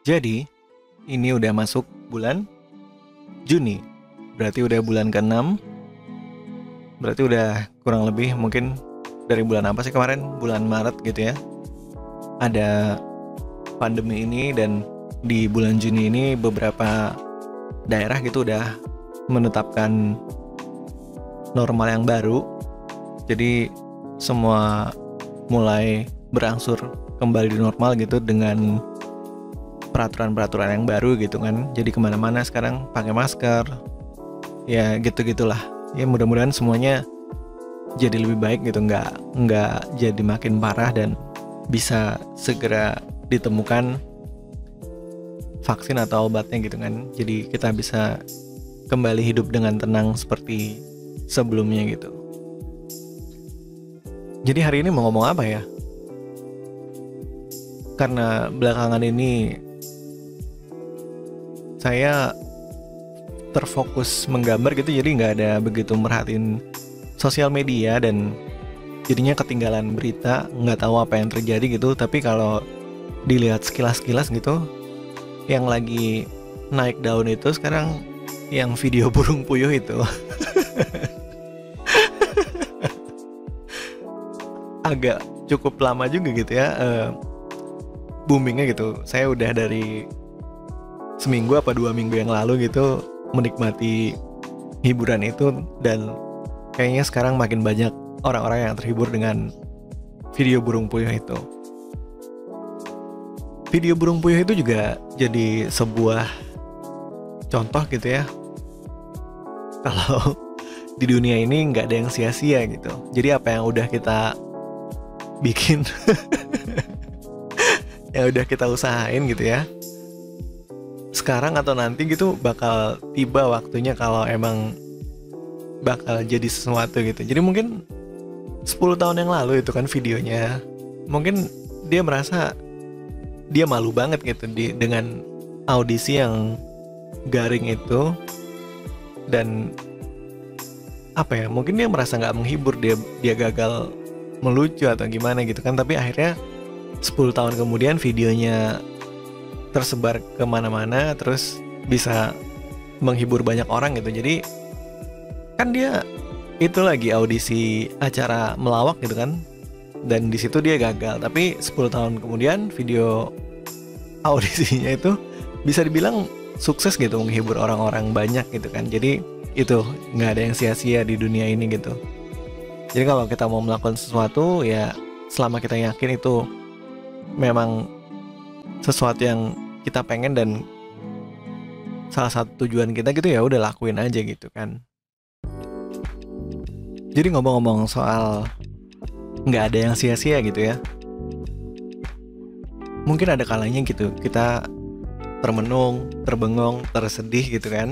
Jadi, ini udah masuk bulan Juni. Berarti udah bulan ke-6. Berarti udah kurang lebih mungkin dari bulan apa sih kemarin? Bulan Maret gitu ya. Ada pandemi ini dan di bulan Juni ini beberapa daerah gitu udah menetapkan normal yang baru. Jadi semua mulai berangsur kembali di normal gitu dengan peraturan-peraturan yang baru gitu kan. Jadi kemana-mana sekarang pakai masker. Ya gitu-gitulah. Ya mudah-mudahan semuanya jadi lebih baik gitu, nggak jadi makin parah dan bisa segera ditemukan vaksin atau obatnya gitu kan. Jadi kita bisa kembali hidup dengan tenang seperti sebelumnya gitu. Jadi hari ini mau ngomong apa ya? Karena belakangan ini saya terfokus menggambar gitu, jadi nggak ada begitu merhatiin sosial media dan jadinya ketinggalan berita, nggak tahu apa yang terjadi gitu. Tapi kalau dilihat sekilas-sekilas gitu, yang lagi naik daun itu sekarang yang video burung puyuh itu. Agak cukup lama juga gitu ya boomingnya gitu. Saya udah dari seminggu apa 2 minggu yang lalu gitu menikmati hiburan itu, dan kayaknya sekarang makin banyak orang-orang yang terhibur dengan video burung puyuh itu. Video burung puyuh itu juga jadi sebuah contoh gitu ya, kalau di dunia ini nggak ada yang sia-sia gitu. Jadi apa yang udah kita bikin yang udah kita usahain gitu ya, sekarang atau nanti gitu bakal tiba waktunya kalau emang bakal jadi sesuatu gitu. Jadi mungkin 10 tahun yang lalu itu kan videonya, mungkin dia merasa dia malu banget gitu dengan audisi yang garing itu, dan apa ya, mungkin dia merasa nggak menghibur, dia gagal melucu atau gimana gitu kan. Tapi akhirnya 10 tahun kemudian videonya tersebar kemana-mana, terus bisa menghibur banyak orang gitu. Jadi kan dia itu lagi audisi acara melawak gitu kan, dan di situ dia gagal. Tapi 10 tahun kemudian video audisinya itu bisa dibilang sukses gitu, menghibur orang-orang banyak gitu kan. Jadi itu nggak ada yang sia-sia di dunia ini gitu. Jadi kalau kita mau melakukan sesuatu ya, selama kita yakin itu memang sesuatu yang kita pengen dan salah satu tujuan kita gitu, ya udah lakuin aja gitu kan. Jadi ngomong-ngomong soal nggak ada yang sia-sia gitu ya, mungkin ada kalanya gitu kita termenung, terbengong, tersedih gitu kan.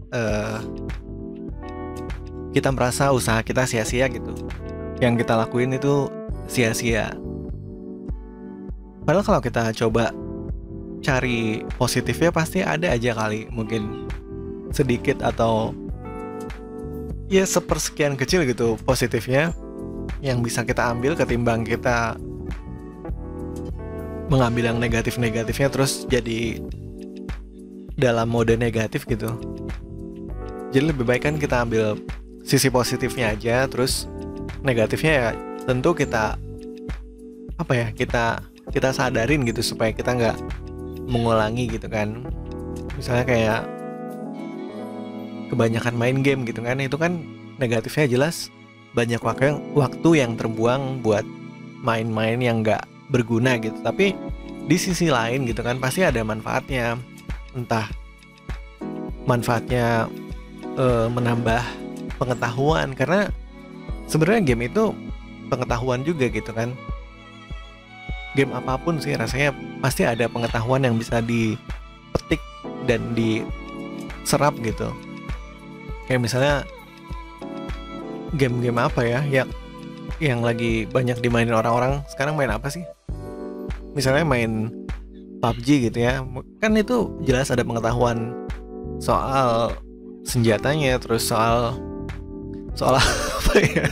Kita merasa usaha kita sia-sia gitu, yang kita lakuin itu sia-sia. Padahal kalau kita coba cari positifnya pasti ada aja kali, mungkin sedikit atau ya sepersekian kecil gitu positifnya yang bisa kita ambil, ketimbang kita mengambil yang negatif-negatifnya terus jadi dalam mode negatif gitu. Jadi lebih baik kan kita ambil sisi positifnya aja, terus negatifnya ya tentu kita apa ya, kita sadarin gitu supaya kita nggak mengulangi gitu kan. Misalnya kayak kebanyakan main game gitu kan, itu kan negatifnya jelas banyak waktu yang terbuang buat main-main yang nggak berguna gitu. Tapi di sisi lain gitu kan pasti ada manfaatnya, entah manfaatnya menambah pengetahuan, karena sebenarnya game itu pengetahuan juga gitu kan. Game apapun sih rasanya pasti ada pengetahuan yang bisa dipetik dan diserap gitu. Kayak misalnya game-game apa ya yang lagi banyak dimainin orang-orang sekarang, main apa sih? Misalnya main PUBG gitu ya, kan itu jelas ada pengetahuan soal senjatanya, terus soal apa ya?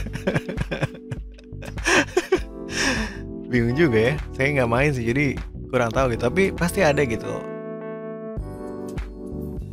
Bingung juga ya, saya nggak main sih jadi kurang tahu gitu. Tapi pasti ada gitu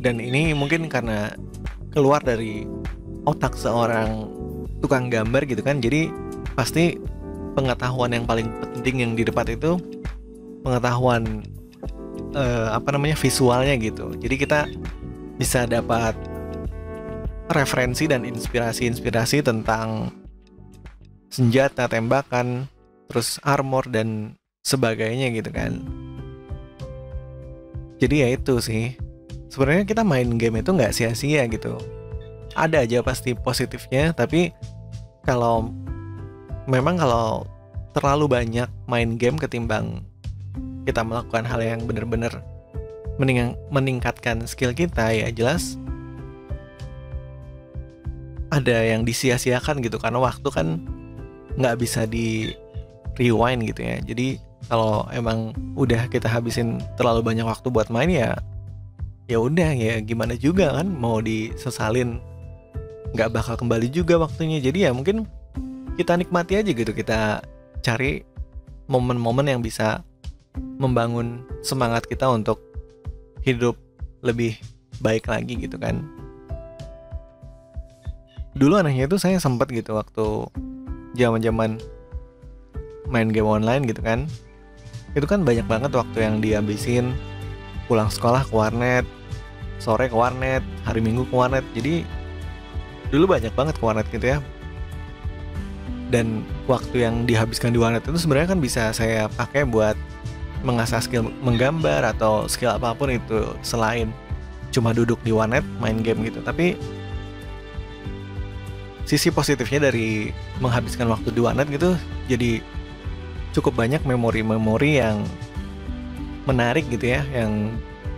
Dan ini mungkin karena keluar dari otak seorang tukang gambar gitu kan. Jadi pasti pengetahuan yang paling penting yang didapat itu pengetahuan visualnya gitu. Jadi kita bisa dapat referensi dan inspirasi tentang senjata, tembakan, terus armor dan sebagainya gitu kan. Jadi ya itu sih. Sebenarnya kita main game itu nggak sia-sia gitu. Ada aja pasti positifnya, tapi kalau terlalu banyak main game ketimbang kita melakukan hal yang benar-benar meningkatkan skill kita, ya jelas ada yang disia-siakan gitu, karena waktu kan nggak bisa di rewind gitu ya. Jadi kalau emang udah kita habisin terlalu banyak waktu buat main, ya udah, ya gimana juga kan, mau disesalin nggak bakal kembali juga waktunya. Jadi ya mungkin kita nikmati aja gitu, kita cari momen-momen yang bisa membangun semangat kita untuk hidup lebih baik lagi gitu kan. Dulu anehnya itu saya sempat gitu waktu zaman-zaman main game online gitu kan. Itu kan banyak banget waktu yang dihabisin, pulang sekolah ke warnet, sore ke warnet, hari Minggu ke warnet. Jadi dulu banyak banget ke warnet gitu ya. Dan waktu yang dihabiskan di warnet itu sebenarnya kan bisa saya pakai buat mengasah skill menggambar atau skill apapun itu selain cuma duduk di warnet main game gitu. Tapi sisi positifnya dari menghabiskan waktu di warnet gitu, jadi cukup banyak memori-memori yang menarik gitu ya, yang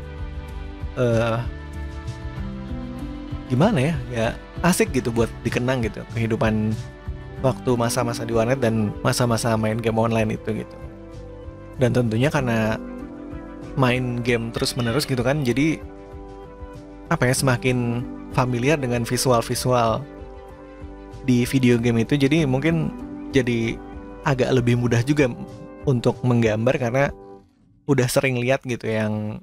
gimana ya asik gitu buat dikenang gitu, kehidupan waktu masa-masa di warnet dan masa-masa main game online itu gitu. Dan tentunya karena main game terus-menerus gitu kan, jadi semakin familiar dengan visual-visual di video game itu. Jadi mungkin jadi agak lebih mudah juga untuk menggambar karena udah sering lihat gitu yang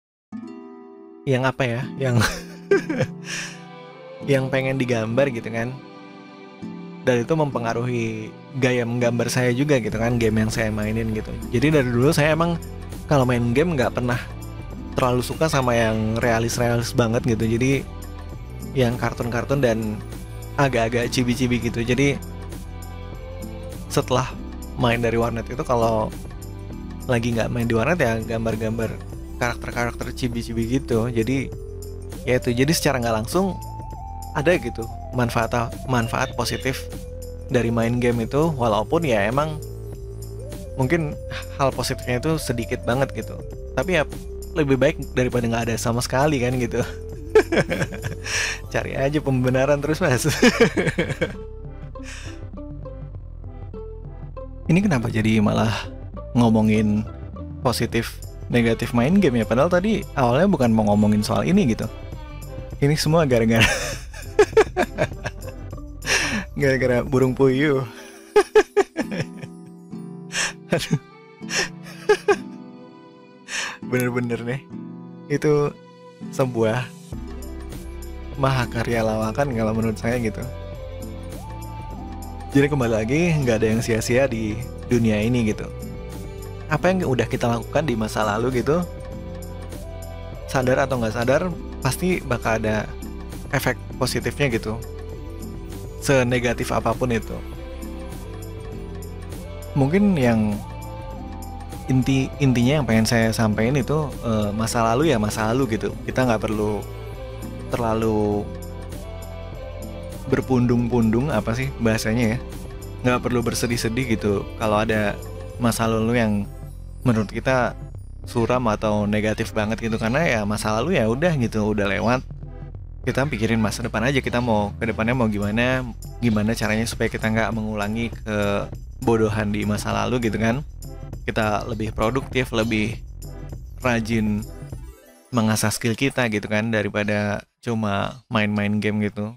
yang pengen digambar gitu kan. Dan itu mempengaruhi gaya menggambar saya juga gitu kan, game yang saya mainin gitu. Jadi dari dulu saya emang kalau main game nggak pernah terlalu suka sama yang realis-realis banget gitu. Jadi yang kartun-kartun dan agak-agak cibi-cibi gitu. Jadi setelah main dari warnet itu, kalau lagi nggak main di warnet ya gambar-gambar karakter-karakter cibi-cibi gitu. Jadi ya itu, jadi secara nggak langsung ada gitu manfaat positif dari main game itu, walaupun ya emang mungkin hal positifnya itu sedikit banget gitu. Tapi ya lebih baik daripada nggak ada sama sekali kan gitu. Cari aja pembenaran terus mas. Ini kenapa jadi malah ngomongin positif negatif main game ya, padahal tadi awalnya bukan mau ngomongin soal ini gitu. Ini semua gara-gara gara-gara burung puyuh. Aduh. Bener-bener nih, itu sebuah mahakarya lawakan kalau menurut saya gitu. Jadi kembali lagi, nggak ada yang sia-sia di dunia ini gitu. Apa yang udah kita lakukan di masa lalu gitu, sadar atau nggak sadar, pasti bakal ada efek positifnya gitu, senegatif apapun itu. Mungkin yang intinya yang pengen saya sampaikan itu, masa lalu ya masa lalu gitu. Kita nggak perlu terlalu berpundung-pundung, apa sih bahasanya ya, nggak perlu bersedih-sedih gitu kalau ada masa lalu yang menurut kita suram atau negatif banget gitu. Karena ya masa lalu ya udah gitu, udah lewat. Kita pikirin masa depan aja, kita mau ke depannya mau gimana caranya supaya kita nggak mengulangi kebodohan di masa lalu gitu kan. Kita lebih produktif, lebih rajin mengasah skill kita gitu kan, daripada cuma main-main game gitu.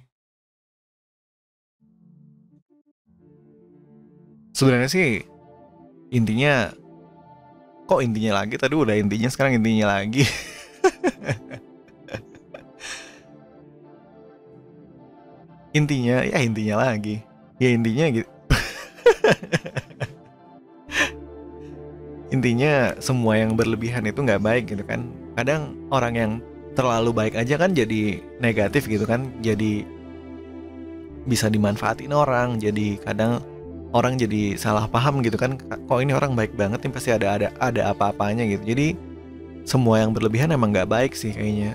Sebenarnya sih intinya, kok intinya lagi, tadi udah intinya sekarang intinya lagi. intinya lagi. Ya intinya gitu. Intinya semua yang berlebihan itu nggak baik gitu kan. Kadang orang yang terlalu baik aja kan jadi negatif gitu kan. Jadi bisa dimanfaatin orang. Jadi kadang orang jadi salah paham gitu kan. Kok ini orang baik banget nih, pasti ada apa-apanya gitu. Jadi semua yang berlebihan emang nggak baik sih kayaknya.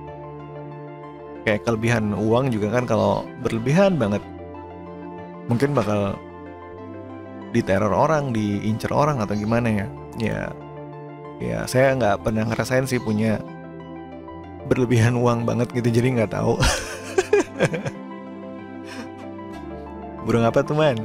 Kayak kelebihan uang juga kan, kalau berlebihan banget mungkin bakal diteror orang, diincer orang atau gimana ya. Ya saya nggak pernah ngerasain sih punya berlebihan uang banget gitu, jadi nggak tahu. Burung apa tuh man?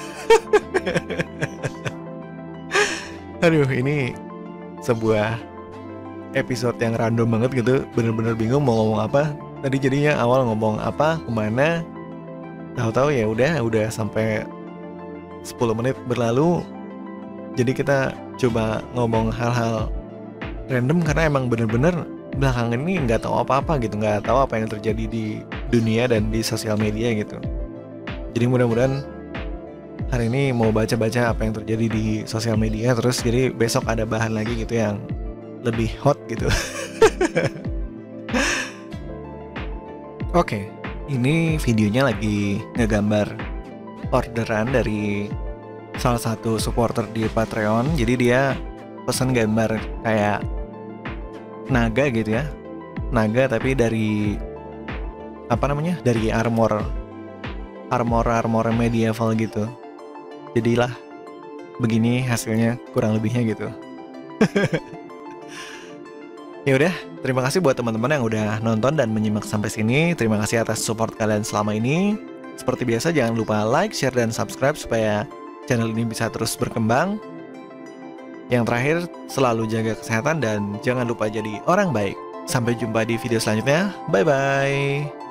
Aduh, ini sebuah episode yang random banget gitu, bener-bener bingung mau ngomong apa. Tadi jadinya awal ngomong apa, kemana, tahu-tahu ya udah sampai 10 menit berlalu. Jadi kita coba ngomong hal-hal random karena emang bener-bener belakangan ini nggak tahu apa-apa gitu, nggak tahu apa yang terjadi di dunia dan di sosial media gitu. Jadi mudah-mudahan hari ini mau baca-baca apa yang terjadi di sosial media, terus jadi besok ada bahan lagi gitu yang lebih hot gitu. Oke, ini videonya lagi ngegambar orderan dari salah satu supporter di Patreon. Jadi dia pesan gambar kayak naga gitu ya, naga tapi dari apa namanya, dari armor medieval gitu. Jadilah begini hasilnya kurang lebihnya gitu. Ya udah, terima kasih buat teman-teman yang udah nonton dan menyimak sampai sini. Terima kasih atas support kalian selama ini. Seperti biasa jangan lupa like, share, dan subscribe supaya channel ini bisa terus berkembang. Yang terakhir, selalu jaga kesehatan dan jangan lupa jadi orang baik. Sampai jumpa di video selanjutnya. Bye-bye.